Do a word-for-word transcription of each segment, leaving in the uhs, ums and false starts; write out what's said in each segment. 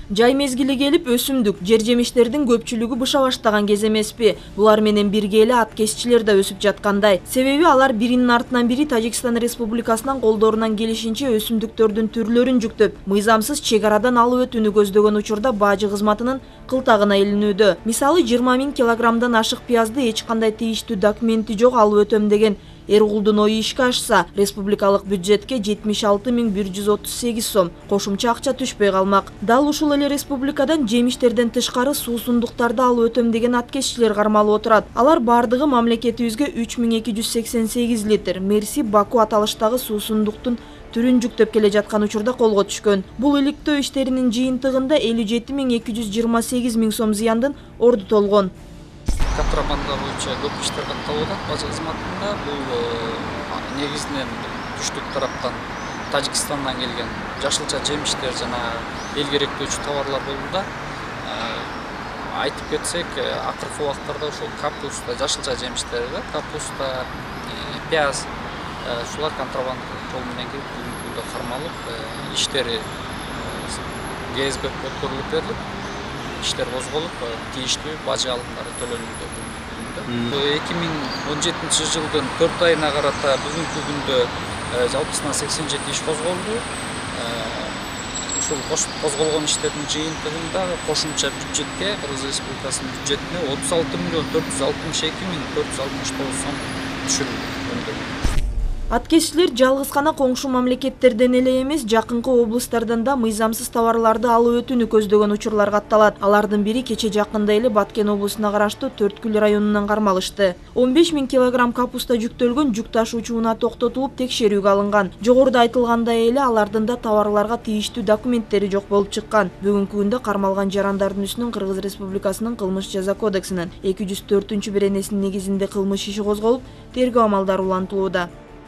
Жай мезгили келип өсүмдүк, жер жемиштердин көпчүлүгү быша баштаган кез эмеспи? Булар менен бирге эле ат кесчилер да өсүп жаткандай. Себеби алар биринин артынан бири Тажикстан Республикасынын колдорунан келишинче өсүмдүктөрдүн түрлөрүн жүктөп, мыйзамсыз чек арадан алып өтүүнү көздөгөн учурда бажы кызматынын кылтагына илинүүдө. Мисалы жыйырма миң килограммдан ашык пиязды эч кандай тийиштүү документи жок алып өтөм деген Эргулдун ою ишке ашса, республикалык бюджетке жетимиш алты миң бир жүз отуз сегиз сом кошумча акча түшпөй калмак. Дал ушул эле республикадан жемиштерден тышкары суусундуктарды алып өтөм деген аткезчилер кармалып отурат. Алар бардыгы мамлекетибизге үч миң эки жүз сексен сегиз литр Мерси Баку аталыштагы суусундуктун түрүн жүктөп келе жаткан учурда колго түшкөн. Бул иликтөө иштеринин жыйынтыгында элүү жети миң эки жүз жыйырма сегиз миң сом зыяндын орду толгон. Контрабанда боюнча көп иштер катталып атат бажы кызматында. Бул негизинен түштүк тараптан Тажикстандан келген жашылча жемиштер жана эл керектөөчү товарлар болууда. Айтып кетсек, акыркы убактарда ошол капуста, жашылча жемиштер, капуста, пияз, ушулар контрабанда жол менен келип бүгүнкү күндө кармалып, иштери КСБ өткөрүлүп берилип, иштер козголуп, тийиштүү бажы алымдары төлөнүүдө. эки миң он жетинчи жылдын төрт айына карата бүгүнкү күндө жалпысынан сексен жети иш козголду. Ушул козголгон иштердин жыйынтыгында кошумча бюджетке, Кыргыз Республикасынын бюджетине отуз алты миллион төрт жүз алтымыш эки миң төрт жүз алтымыш тогуз сом түшүрүлдү. Аткезчилер жалгыз гана коңшу мамлекеттерден эле эмес, жакынкы облустардан да мыйзамсыз товарларды алып өтүүнү көздөгөн учурлар катталат. Алардын бири кече жакында эле Баткен облусуна караштуу Төрткүл районунан кармалышты. он беш миң килограмм капуста жүктөлгөн жүк ташуучу унаа токтотулуп текшерүүгө алынган. Жогоруда айтылгандай эле алардын да товарларга тийиштүү документтери жок болуп чыккан. Бүгүнкү күндө кармалган жарандардын үстүнөн Кыргыз Республикасынын кылмыш жаза кодексинин эки жүз төртүнчү беренесинин негизинде кылмыш иши козголуп, тергөө амалдары улантылууда.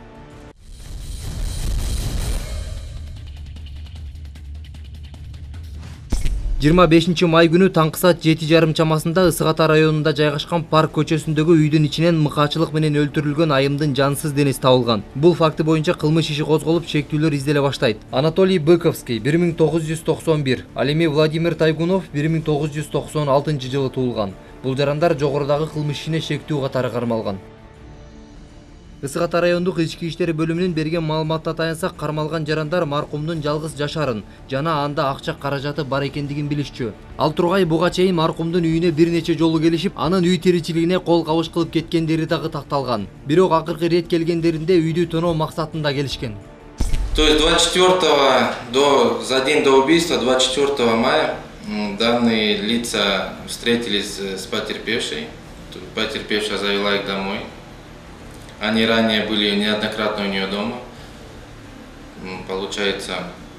жыйырма бешинчи май күнү таңкы саат жети жарым чамасында Ысык Ата районунда жайгашкан парк көчөсүндөгү үйдүн ичинен мыкаачылык менен өлтүрүлгөн айымдын жансыз денеси табылган. Бул факты боюнча кылмыш иши козголуп, шектүүлөр изделе баштайт. Анатолий Быковский бир миң тогуз жүз токсон бир, ал эми Владимир Тайгунов бир миң тогуз жүз токсон алтынчы жылы туулган. Бул жарандар жогорудагы кылмыш ишине шектүү катары кармалган. Ысык Ата райондук ички иштер бөлүмүнүн берген маалыматына таянсак, кармалган жарандар маркумдун жалгыз жашарын жана анда акча каражаты бар экендигин билишчү. Ал тургай буга чейин маркумдун үйүнө бир нече жолу келишип, анын үй тиричилигине кол кабыш кылып кеткендери дагы такталган. Бирок акыркы ирет келгендеринде үйдү тоноо максатында келишкен. То есть двадцать четвёртого до, за день до убийства, двадцать четвёртого мая, данные лица встретились с потерпевшей. Потерпевшая завела их домой. Они ранее были неоднократно у нее дома. Получается,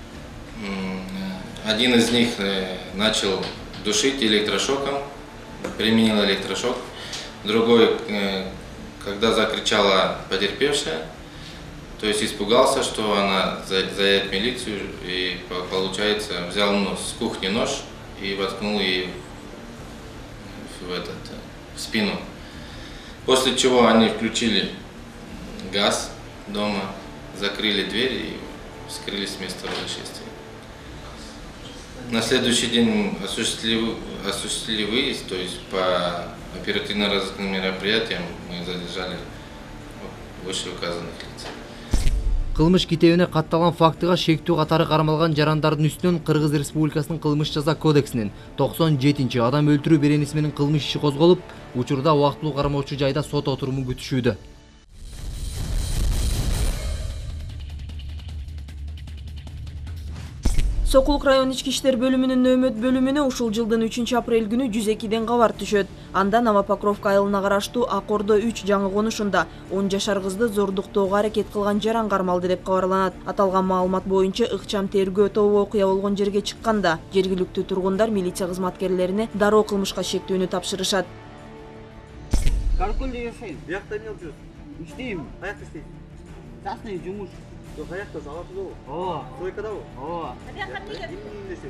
один из них начал душить электрошоком, применил электрошок. Другой, когда закричала потерпевшая, то есть испугался, что она заявит милицию, и, получается, взял с кухни нож и воткнул ей в, этот, в спину. После чего они включили газ дома, закрыли дверь и скрылись с места происшествия. На следующий день осуществили, осуществили выезд, то есть по оперативно-розыскным мероприятиям мы задержали вышеуказанных лиц. Кылмыш китебине катталган фактыга шектүү катары кармалган жарандардын үстүнөн Кыргыз Республикасынын кылмыш жаза кодексинин токсон жетинчи адам өлтүрүү беренеси менен кылмыш иши козголуп, учурда убактылуу кармоочу жайда сот отуруму күтүшүүдө. Сокулук район ички иштер бөлүмүнүн нөөмөт бөлүмүнө ушул жылдын үчүнчү апрель күнү жүз экиден кабар түшөт. Анда Новопокровка айылына караштуу Акордо үч жаңы конушунда он жашар кызды зордуктоого аракет кылган жаран кармалды деп кабарланат. Аталган маалымат боюнча ыкчам тергөө тобу окуя болгон жерге чыкканда, жергиликтүү тургундар милиция кызматкерлерине дароо кылмышка шектүүнү тапшырышат. Каркөлдө жашайм. Биякта эмне кылып жүрөсүң? Иштейм. Каякта иштейсиң? Частный жумуш. Жок, каякта алатсызбы? Ооба. Стройкадабы? Ооба. Биякта эмне иштейсиң?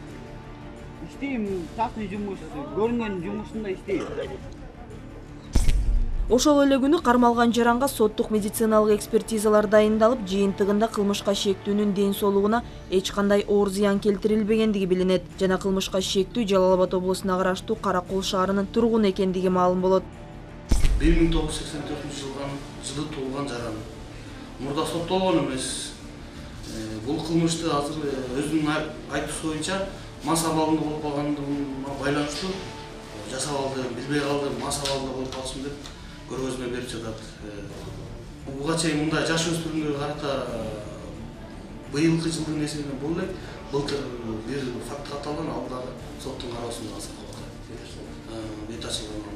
Иштейм, частный жумуш, көрүнгөн жумушунда иштейм. Ошол эле күнү кармалган жаранга соттук медициналык экспертизалар дайындалып, жыйынтыгында кылмышка шектүүнүн ден соолугуна эч кандай оор зыян келтирилбегендиги билинет жана кылмышка шектүү Жалал Абад облусуна караштуу Каракол шаарынын тургуну экендиги маалым болот. бир миң тогуз жүз сексен төртүнчү жылдан жылы туулган жаран. Мурда соттолгон эмес. Бул кылмышты азыр өзүнүн айтуусу боюнча мас абалында болуп калгандыгына байланыштуу жасап алды, билбей калды, мас абалында болуп калсын деп көргөзмө берип жатат. Буга чейин мындай жаш өспүрүмдөргө карата быйылкы жылдын эсебинен бул эле былтыр бир факт катталган, ал дагы соттун кароосунда азыр бет ачылган.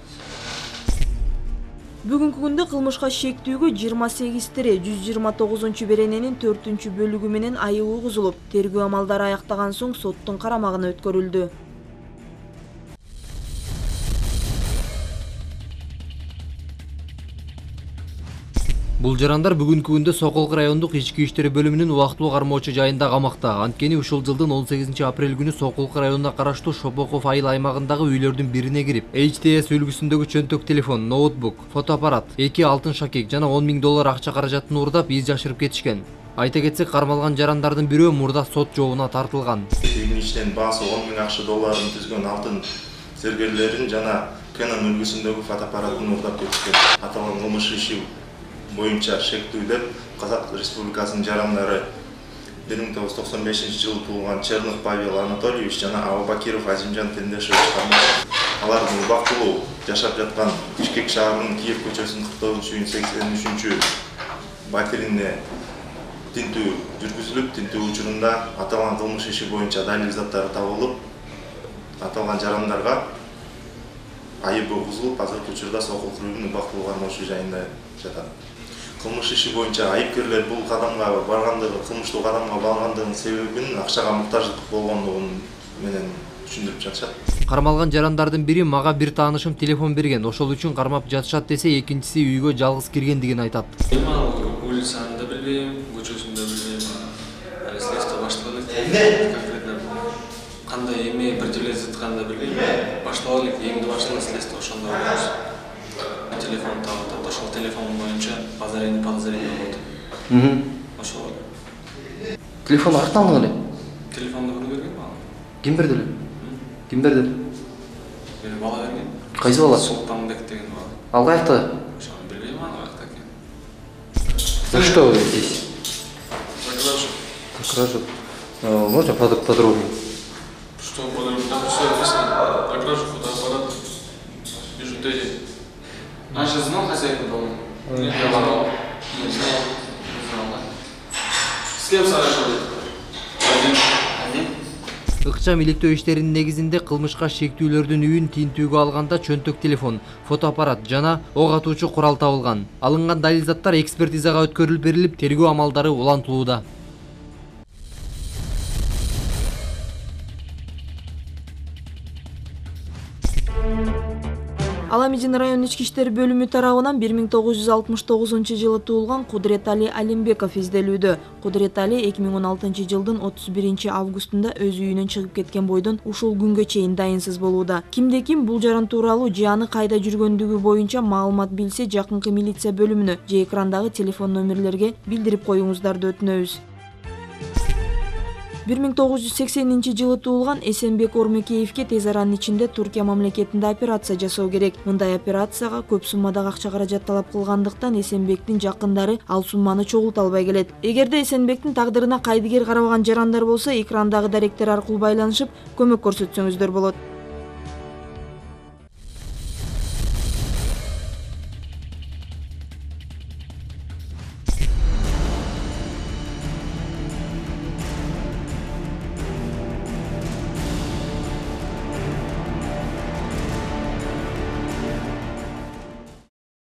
Бүгүнкү күндө кылмышка шектүүгө жыйырма сегиз тире жүз жыйырма тогузунчу берененин төртүнчү бөлүгү менен айыл угузулуп, тергөө амалдары аяктаган соң соттун карамагына өткөрүлдү. Бул жарандар бүгүнкү күндө Соколку райондук ички иштер бөлүмүнүн убактылуу кармоочу жайында камакта. Анткени ушул жылдын он сегизинчи апрель күнү Соколку районуна караштуу Шопоков айыл аймагындагы үйлөрдүн бирине кирип, эйч ти эс үлгүсүндөгү чөнтөк телефон, ноутбук, фотоаппарат, эки алтын шакек жана он миң доллар акча каражатын уурдап, из жашырып кетишкен. Айта кетсек, кармалган жарандардын бирөө мурда сот жообуна тартылган. Үйүнүн ичинен баасы он миң акча долларын түзгөн алтын зергерлерин жана Canon үлгүсүндөгү фотоаппаратын уурдап кетишкен. Аталган кылмыш иши боюнча шектүү деп Казак Республикасынын жарандары бир миң тогуз жүз токсон бешинчи жылы туулган Чернов Павел Анатольевич жана Абубакиров Азимжан Тендешевич кармалган. Алардын убактылуу жашап жаткан Бишкек шаарынын Киев көчөсүнүн кырк тогузунчу июнь сексен үчүнчү батирине тинтүү жүргүзүлүп, тинтүү учурунда аталган кылмыш иши боюнча далил заттары табылып, аталган жарандарга айып угузулуп, азыркы учурда Соколку районунун убактылуу кармоочу жайында жатат. Кылмыш иши боюнча айыпкерлер бул кадамга баргандыгы, кылмыштуу кадамга баргандыгынын себебин акчага муктаждык болгондугун менен түшүндүрүп жатышат. Кармалган жарандардын бири мага бир таанышым телефон берген, ошол үчүн кармап жатышат десе, экинчиси үйгө жалгыз киргендигин айтат. Улицаны да билбейм, көчөсүн да билбейм. Следствие башталып конкретно кандай эме противлять жатканын да билбейм. Башталып элек, эмди башталат следствие ошондо болобуз. Телефон таап, ошол телефон боюнча подозрение подозрение болот. Ошол. Телефон артынан алган эле. Телефонду ким берген мага? Ким берди эле? Ким берди? Мени бала берген. Кайсы бала? Султанбек деген бала. Ал каякта? Ошону билбейм, аны каякта экен. За что вы здесь? За кражу. За кражу. Можно подробнее? Что подробнее? Там все описано. За кражу, фотоаппарат, бижутерия. А же знал хозяина дома? Нет, не знал. Не знал. Не знал, да? С кем совершил? Один. Один? Ыкчам иликтөө иштеринин негизинде кылмышка шектүүлөрдүн үйүн тинтүүгө алганда чөнтөк телефон, фотоаппарат жана ок атуучу курал табылган. Алынган далил заттар экспертизага өткөрүлүп берилип, тергөө амалдары улантылууда. Аламедин район ички иштер бөлүмү тарабынан бир миң тогуз жүз алтымыш тогузунчу жылы туулган Кудрет Али Алимбеков изделүүдө. Кудрет Али эки миң он алтынчы жылдын отуз биринчи августунда өз үйүнөн чыгып кеткен бойдон ушул күнгө чейин дайынсыз болууда. Кимде ким бул жаран тууралуу же аны кайда жүргөндүгү боюнча маалымат билсе, жакынкы милиция бөлүмүнө же экрандагы телефон номерлерге билдирип коюңуздарды өтүнөбүз. бир миң тогуз жүз сексенинчи жылы туулган Эсенбек Ормекеевке тез аранын ичинде Туркия мамлекетинде операция жасоо керек. Мындай операцияга көп суммадагы акча каражат талап кылгандыктан Эсенбектин жакындары ал сумманы чогулта албай келет. Эгерде Эсенбектин тагдырына кайдыгер карабаган жарандар болсо, экрандагы даректер аркылуу байланышып көмөк көрсөтсөңүздөр болот.